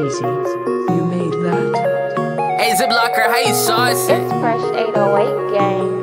Wheezy, you made that? Hey Ziplocker, how you sauce it? It's fresh 808 gang.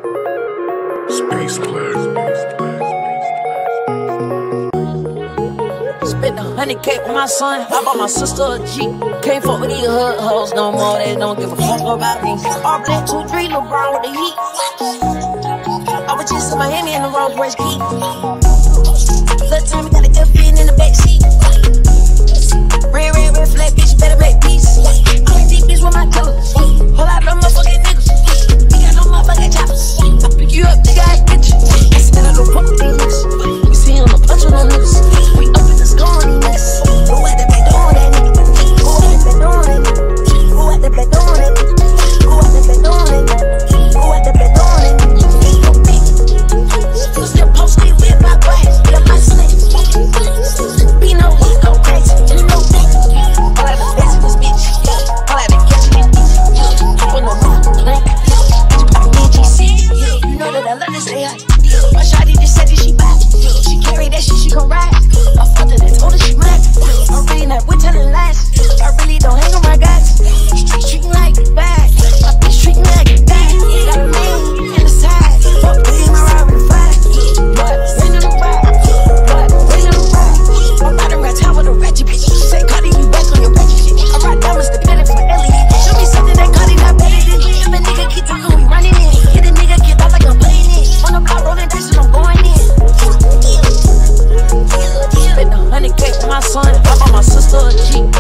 Spent 100K with my son, I bought my sister a Jeep. Can't fuck with these hood hoes no more, they don't give a fuck about me. All black 2-3, LeBron with the heat. I was just in Miami in the Rolls Royce Key. Little time, got a F-in in the backseat. Red, flat bitch, better make peace. I'm in deep bitch with my toes. Whole lot of motherfucking niggas. We got no motherfucking choppers. I pick you up, nigga, I get you. I said I don't fuck with these niggas. You see him, a bunch of them niggas. We up in the score on these niggas. Go at the back door on that nigga. Go at the back door on that nigga. Go at the back door on that nigga. Go at the back door on that nigga. Go at the back door on that nigga. You still posting with my glass. Yeah, my slick. Beno, go crazy. You know that. All I the best in this bitch. All I the catch in this bitch. For no more. You know that I love to stay hot. My shawty just said that she back. She carry that shit, she gon' ride. I fucked her and told her she mad. I'm really not with telling lies. I really don't hang on my guys. Street treating like bad. My bitch treating like that. Got a man in the side. Fuck me, my ride with the fire. But rain in the ride. But rain in the ride. I'm about to ride time with a ratchet bitch. She say, Carti, you back on your ratchet shit. I ride diamonds dependent for Elliot. Show me something that Carti not better than. If a nigga keep talking, we running in. Hit a nigga, get out like I'm playing it. On the block, rolling dice and I'm going in. Spent 100K with my son, I bought my sister a Jeep.